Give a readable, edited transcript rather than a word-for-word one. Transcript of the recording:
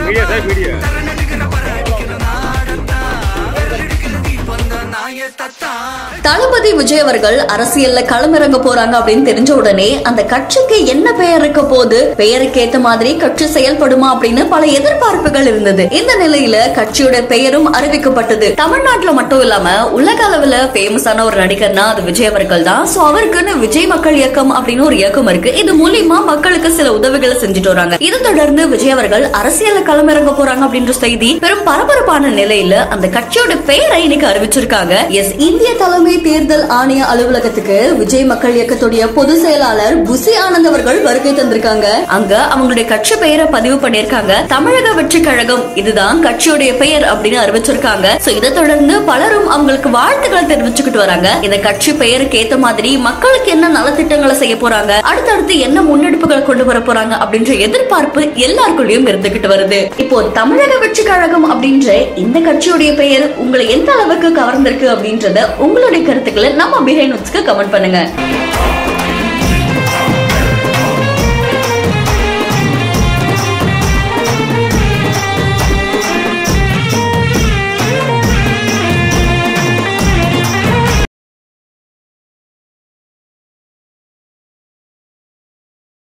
தளபதி விஜய் அவர்கள் அரசியல்ல களமிறங்க போறாங்க அப்படின்னு தெரிஞ்ச உடனே அந்த கட்சிக்கு என்ன பெயர் இருக்க போது, பெயருக்கு ஏத்த மாதிரி கட்சி செயல்படுமா அப்படின்னு பல எதிர்பார்ப்புகள் இருந்தது. இந்த நிலையில கட்சியோட பெயரும் அறிவிக்கப்பட்டது. தமிழ்நாட்டுல மட்டும் இல்லாம உலக அளவுல பேமஸான ஒரு நடிகர்னா அது விஜய் அவர்கள் தான். சோ அவருக்குன்னு விஜய் மக்கள் இயக்கம் அப்படின்னு ஒரு இயக்கம் இருக்கு. இது மூலியமா மக்களுக்கு சில உதவிகளை செஞ்சுட்டு வராங்க. இதை தொடர்ந்து விஜய் அவர்கள் அரசியல்ல களமிறங்க போறாங்க அப்படின்ற செய்தி பெரும் பரபரப்பான நிலையில அந்த கட்சியோட பெயரை இன்னைக்கு அறிவிச்சிருக்காங்க. எஸ், இந்திய தலைமை தேர்தல் ஆணைய அலுவலகத்துக்கு விஜய் மக்கள் இயக்கத்துடைய பொதுச் செயலாளர் புசி ஆனந்த் அவர்கள் வருகை தந்திருக்காங்க. அங்க அவங்களுடைய கட்சி பெயரை பதிவு பண்ணிருக்காங்க. தமிழக வெற்றி கழகம், இதுதான் கட்சியுடைய பெயர் அப்படின்னு அறிவிச்சிருக்காங்க. சோ இதை தொடர்ந்து பலரும் அவங்களுக்கு வாழ்த்துக்களை தெரிவிச்சுக்கிட்டு வராங்க. இந்த கட்சி பெயருக்கு ஏத்த மாதிரி மக்களுக்கு என்ன நலத்திட்டங்களை செய்ய போறாங்க, அடுத்தடுத்து என்ன முன்னெடுப்புகளை கொண்டு வர போறாங்க அப்படின்ற எதிர்பார்ப்பு எல்லாருக்குள்ளயும் இருந்துகிட்டு வருது. இப்போ தமிழக வெற்றி கழகம் அப்படின்ற இந்த கட்சியுடைய பெயர் உங்களை எந்த அளவுக்கு கவர்ந்திருக்கு அப்படின்றத உங்களுடைய கருத்துக்களை நம்ம பிஹைண்ட் நோட்ஸ்க்கு கமெண்ட் பண்ணுங்க.